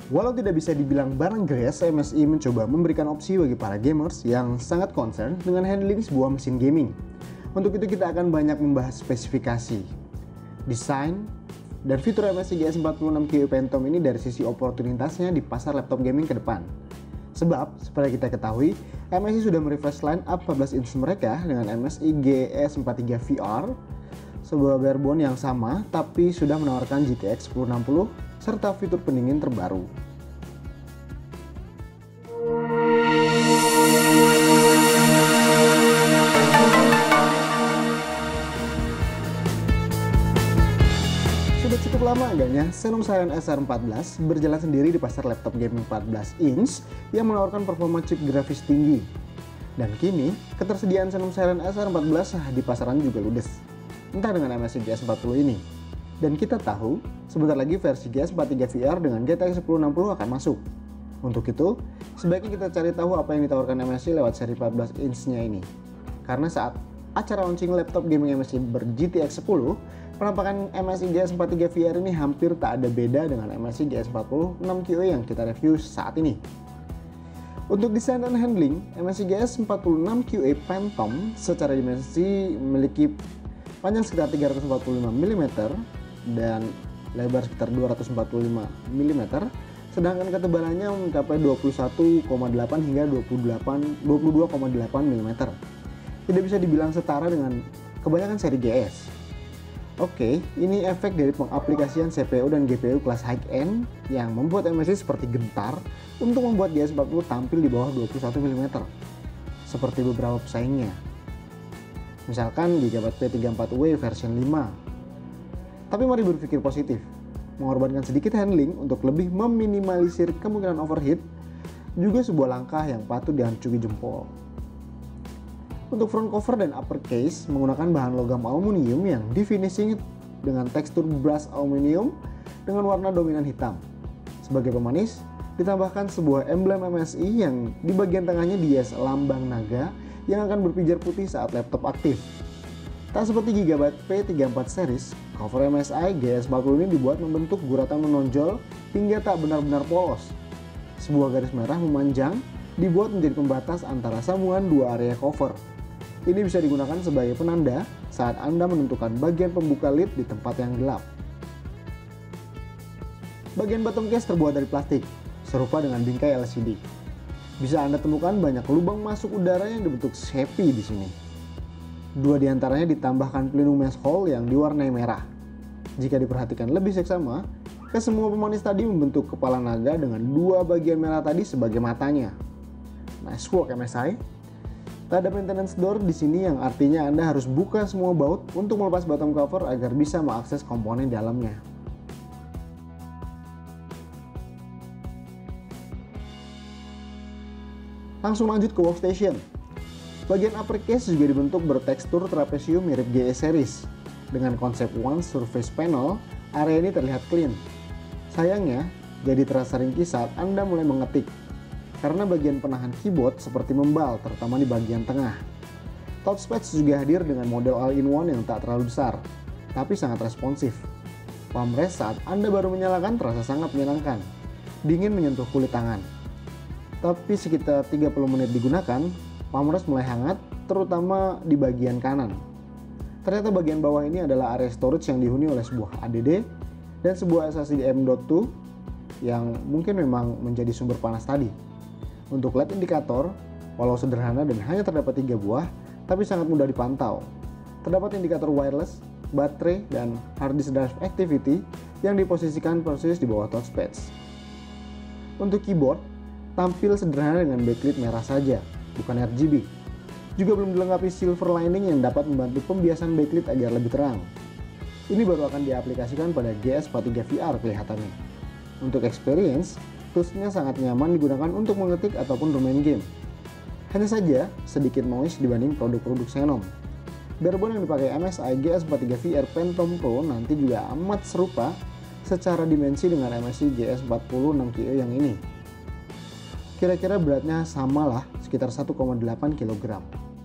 Walau tidak bisa dibilang barang gratis, MSI mencoba memberikan opsi bagi para gamers yang sangat concern dengan handling sebuah mesin gaming. Untuk itu kita akan banyak membahas spesifikasi, desain, dan fitur MSI GS46QE Phantom ini dari sisi oportunitasnya di pasar laptop gaming ke depan. Sebab, seperti kita ketahui, MSI sudah merefresh line up 14 inch mereka dengan MSI GS43 VR, sebuah barebone yang sama tapi sudah menawarkan GTX 1060 serta fitur pendingin terbaru. Sudah cukup lama agaknya Xenon Scion SR14 berjalan sendiri di pasar laptop gaming 14 inch yang menawarkan performa chip grafis tinggi. Dan kini, ketersediaan Xenon Scion SR14 di pasaran juga ludes, entah dengan MSI GS40 ini. Dan kita tahu, sebentar lagi versi GS43 VR dengan GTX 1060 akan masuk. Untuk itu, sebaiknya kita cari tahu apa yang ditawarkan MSI lewat seri 14 inch-nya ini. Karena saat acara launching laptop gaming MSI ber-GTX 10, penampakan MSI GS43 VR ini hampir tak ada beda dengan MSI GS40 6QE yang kita review saat ini. Untuk desain dan handling, MSI GS46 QE Phantom secara dimensi memiliki panjang sekitar 345 mm dan lebar sekitar 245 mm, sedangkan ketebalannya mencapai 21,8 hingga 22,8 mm. Tidak bisa dibilang setara dengan kebanyakan seri GS. Oke, ini efek dari pengaplikasian CPU dan GPU kelas high-end yang membuat MSI seperti gentar untuk membuat GS40 tampil di bawah 21 mm, seperti beberapa pesaingnya. Misalkan Gigabyte P34W version 5. Tapi mari berpikir positif, mengorbankan sedikit handling untuk lebih meminimalisir kemungkinan overheat juga sebuah langkah yang patut diacungi jempol. Untuk front cover dan upper case menggunakan bahan logam aluminium yang di finishing dengan tekstur brush aluminium dengan warna dominan hitam. Sebagai pemanis, ditambahkan sebuah emblem MSI yang di bagian tengahnya dihias lambang naga yang akan berpijar putih saat laptop aktif. Tak seperti Gigabyte P34 series, cover MSI GS40 ini dibuat membentuk guratan menonjol hingga tak benar-benar polos. Sebuah garis merah memanjang dibuat menjadi pembatas antara sambungan dua area cover. Ini bisa digunakan sebagai penanda saat Anda menentukan bagian pembuka lid di tempat yang gelap. Bagian bottom case terbuat dari plastik, serupa dengan bingkai LCD. Bisa Anda temukan banyak lubang masuk udara yang dibentuk Sharpie di sini. Dua diantaranya ditambahkan pelindung mesh hole yang diwarnai merah. Jika diperhatikan lebih seksama, kesemua pemanis tadi membentuk kepala naga dengan dua bagian merah tadi sebagai matanya. Nice work MSI. Tak ada maintenance door di sini yang artinya Anda harus buka semua baut untuk melepas bottom cover agar bisa mengakses komponen dalamnya. Langsung lanjut ke workstation. Bagian upper case juga dibentuk bertekstur trapesium mirip GS series. Dengan konsep one surface panel, area ini terlihat clean. Sayangnya, jadi terasa ringkih saat Anda mulai mengetik. Karena bagian penahan keyboard seperti membal, terutama di bagian tengah. Touchpads juga hadir dengan model all-in-one yang tak terlalu besar, tapi sangat responsif. Palm rest saat Anda baru menyalakan terasa sangat menyenangkan. Dingin menyentuh kulit tangan. Tapi sekitar 30 menit digunakan, palm rest mulai hangat, terutama di bagian kanan. Ternyata bagian bawah ini adalah area storage yang dihuni oleh sebuah ADD dan sebuah SSD M.2 yang mungkin memang menjadi sumber panas tadi. Untuk LED indikator, walau sederhana dan hanya terdapat 3 buah, tapi sangat mudah dipantau. Terdapat indikator wireless, baterai, dan hard disk drive activity yang diposisikan persis di bawah touchpads. Untuk keyboard, tampil sederhana dengan backlit merah saja, bukan RGB. Juga belum dilengkapi silver lining yang dapat membantu pembiasan backlit agar lebih terang. Ini baru akan diaplikasikan pada GS43 VR kelihatannya. Untuk experience, toolsnya sangat nyaman digunakan untuk mengetik ataupun bermain game. Hanya saja, sedikit noise dibanding produk-produk Xenon. Barebone yang dipakai MSI GS43 VR Phantom Pro nanti juga amat serupa secara dimensi dengan MSI GS40 6QE yang ini. Kira-kira beratnya samalah, sekitar 1,8 kg.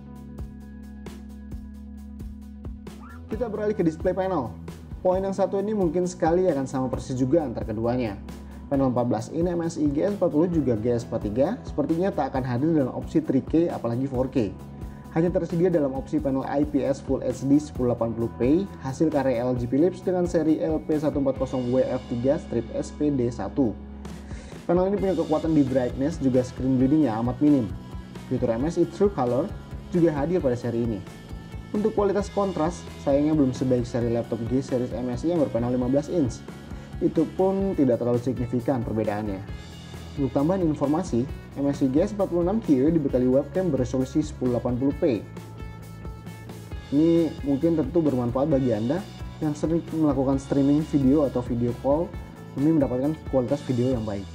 Kita beralih ke display panel. Poin yang satu ini mungkin sekali akan sama persis juga antar keduanya. Panel 14 in MSI GS40 juga GS43 sepertinya tak akan hadir dalam opsi 3K apalagi 4K. Hanya tersedia dalam opsi panel IPS Full HD 1080p hasil karya LG Philips dengan seri LP140WF3-SPD1. Panel ini punya kekuatan di brightness juga screen bleedingnya amat minim. Fitur MSI True Color juga hadir pada seri ini. Untuk kualitas kontras, sayangnya belum sebaik seri laptop G series MSI yang berpanel 15 inch. Itu pun tidak terlalu signifikan perbedaannya. Untuk tambahan informasi, MSI GS46QE dibekali webcam beresolusi 1080p. Ini mungkin tentu bermanfaat bagi Anda yang sering melakukan streaming video atau video call demi mendapatkan kualitas video yang baik.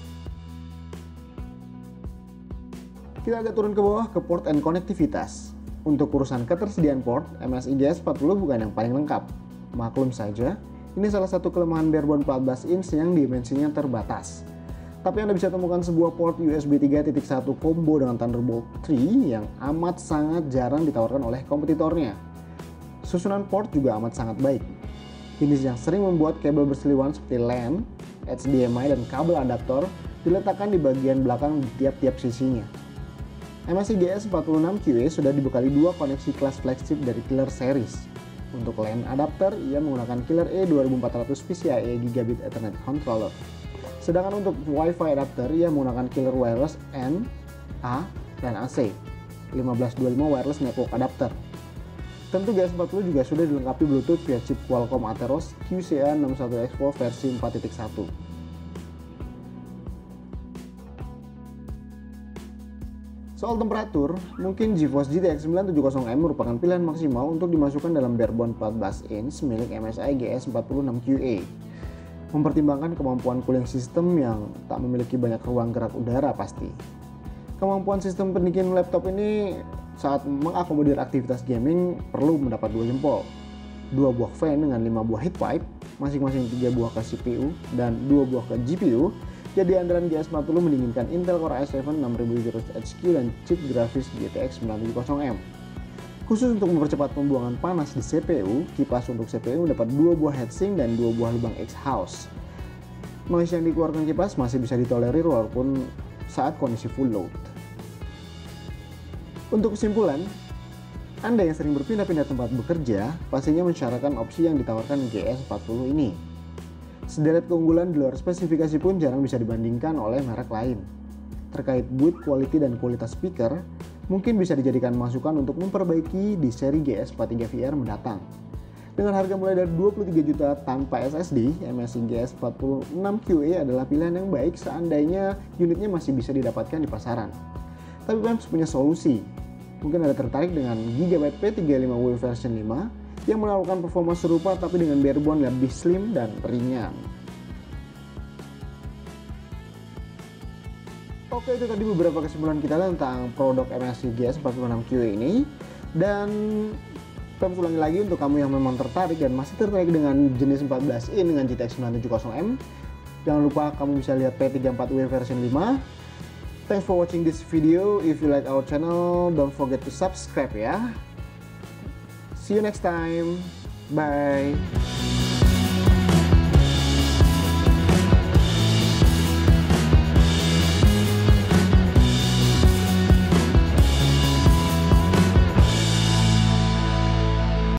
Kita agak turun ke bawah ke port and konektivitas. Untuk urusan ketersediaan port, MSI GS40 bukan yang paling lengkap. Maklum saja, ini salah satu kelemahan barebone 14 inch yang dimensinya terbatas. Tapi Anda bisa temukan sebuah port USB 3.1 combo dengan Thunderbolt 3 yang amat sangat jarang ditawarkan oleh kompetitornya. Susunan port juga amat sangat baik. Jenis yang sering membuat kabel berseliweran seperti LAN, HDMI, dan kabel adaptor diletakkan di bagian belakang di tiap-tiap sisinya. MSI GS46QE sudah dibekali dua koneksi kelas flagship dari Killer Series. Untuk LAN adapter, ia menggunakan Killer E2400 PCIe Gigabit Ethernet Controller. Sedangkan untuk Wi-Fi adapter, ia menggunakan Killer Wireless N, A, dan AC 1525 Wireless Network Adapter. Tentu GS40 juga sudah dilengkapi Bluetooth via chip Qualcomm Atheros QCA61X4 versi 4.1. Soal temperatur, mungkin GeForce GTX 970M merupakan pilihan maksimal untuk dimasukkan dalam barebone 14 inch milik MSI GS46QE. Mempertimbangkan kemampuan cooling system yang tak memiliki banyak ruang gerak udara pasti. Kemampuan sistem pendingin laptop ini saat mengakomodir aktivitas gaming perlu mendapat 2 jempol. 2 buah fan dengan 5 buah heat pipe, masing-masing 3 buah ke CPU dan 2 buah ke GPU. Jadi andalan GS40 mendinginkan Intel Core i7 6000HQ dan chip grafis GTX 970M. Khusus untuk mempercepat pembuangan panas di CPU, kipas untuk CPU mendapat 2 buah heatsink dan 2 buah lubang exhaust. Noise yang dikeluarkan kipas masih bisa ditolerir walaupun saat kondisi full load. Untuk kesimpulan, Anda yang sering berpindah-pindah tempat bekerja pastinya mensyaratkan opsi yang ditawarkan GS40 ini. Sederet keunggulan di luar spesifikasi pun jarang bisa dibandingkan oleh merek lain. Terkait build quality dan kualitas speaker, mungkin bisa dijadikan masukan untuk memperbaiki di seri GS43 VR mendatang. Dengan harga mulai dari 23 juta tanpa SSD, MSI GS46QE adalah pilihan yang baik seandainya unitnya masih bisa didapatkan di pasaran. Tapi Pems punya solusi. Mungkin Anda tertarik dengan Gigabyte P35W version 5 yang menawarkan performa serupa tapi dengan barebone lebih slim dan ringan. Oke, itu tadi beberapa kesimpulan kita tentang produk MSI GS46QE ini. Dan Pems ulangi lagi untuk kamu yang memang tertarik dan masih tertarik dengan jenis 14 in dengan GTX 970M, jangan lupa kamu bisa lihat P34W version 5. Thanks for watching this video. If you like our channel, don't forget to subscribe ya. See you next time. Bye.